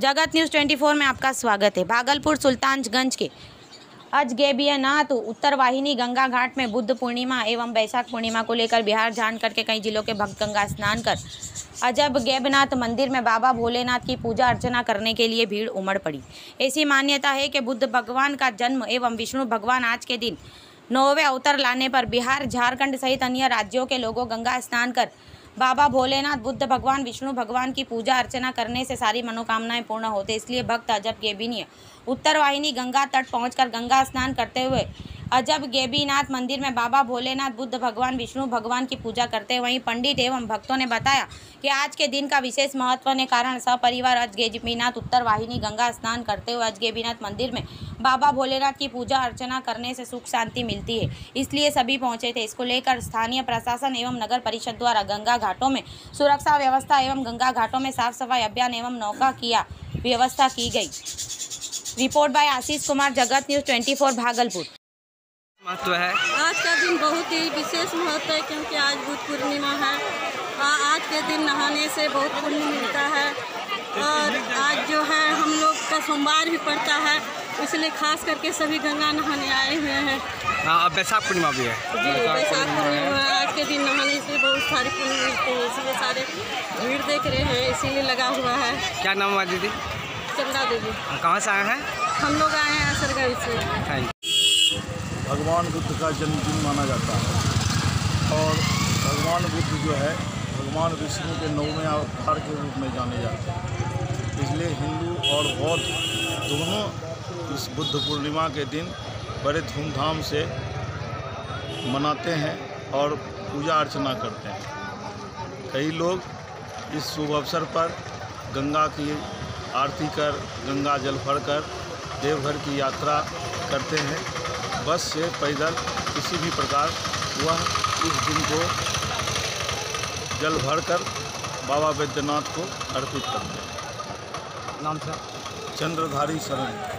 जगत न्यूज़ 24 में आपका स्वागत है। भागलपुर सुल्तानगंज के अजगैबीनाथ उत्तर वाहिनी गंगा घाट में बुद्ध पूर्णिमा एवं बैसाख पूर्णिमा को लेकर बिहार झारखंड के कई जिलों के भक्त गंगा स्नान कर अजगैबीनाथ मंदिर में बाबा भोलेनाथ की पूजा अर्चना करने के लिए भीड़ उमड़ पड़ी। ऐसी मान्यता है कि बुद्ध भगवान का जन्म एवं विष्णु भगवान आज के दिन 9वें अवतार लाने पर बिहार झारखंड सहित अन्य राज्यों के लोगों गंगा स्नान कर बाबा भोलेनाथ बुद्ध भगवान विष्णु भगवान की पूजा अर्चना करने से सारी मनोकामनाएं पूर्ण होते। इसलिए भक्त अजगैबीनाथ उत्तर वाहिनी गंगा तट पहुंचकर गंगा स्नान करते हुए अजगैबीनाथ मंदिर में बाबा भोलेनाथ बुद्ध भगवान विष्णु भगवान की पूजा करते हैं। वहीं पंडित एवं भक्तों ने बताया कि आज के दिन का विशेष महत्व ने कारण सपरिवार अजगैबीनाथ उत्तर वाहिनी गंगा स्नान करते हुए अजगैबीनाथ मंदिर में बाबा भोलेनाथ की पूजा अर्चना करने से सुख शांति मिलती है, इसलिए सभी पहुंचे थे। इसको लेकर स्थानीय प्रशासन एवं नगर परिषद द्वारा गंगा घाटों में सुरक्षा व्यवस्था एवं गंगा घाटों में साफ सफाई अभियान एवं नौका किया व्यवस्था की गई। रिपोर्ट बाय आशीष कुमार, जगत न्यूज़ 24 भागलपुर। महत्व है आज का दिन बहुत ही विशेष महत्व है, क्योंकि आज बुद्ध पूर्णिमा है। आज के दिन नहाने से बहुत पुण्य मिलता है और आज जो है हम लोग का सोमवार भी पड़ता है, इसलिए खास करके सभी गंगा नहाने आए हुए हैं। हाँ, बैसाख पूर्णिमा भी है जी, बैसाख पूर्णिमा आज के दिन नहाने से बहुत सारे पुण्य मिलते हैं, इसलिए सारे भीड़ देख रहे हैं, इसीलिए लगा हुआ है। क्या नाम है दीदी? चंदा देवी। कहाँ से आए हैं? हम लोग आए हैं असरगंज से। भगवान बुद्ध का जन्मदिन माना जाता है और भगवान बुद्ध जो है भगवान विष्णु के 9वें अवतार के रूप में जाने जाते हैं। इसलिए हिंदू और बौद्ध दोनों इस बुद्ध पूर्णिमा के दिन बड़े धूमधाम से मनाते हैं और पूजा अर्चना करते हैं। कई लोग इस शुभ अवसर पर गंगा की आरती कर गंगा जल भरकर देवघर की यात्रा करते हैं। बस से पैदल किसी भी प्रकार वह इस दिन को जल भरकर बाबा बैद्यनाथ को अर्पित करते हैं। नाम से चंद्रधारी शरण।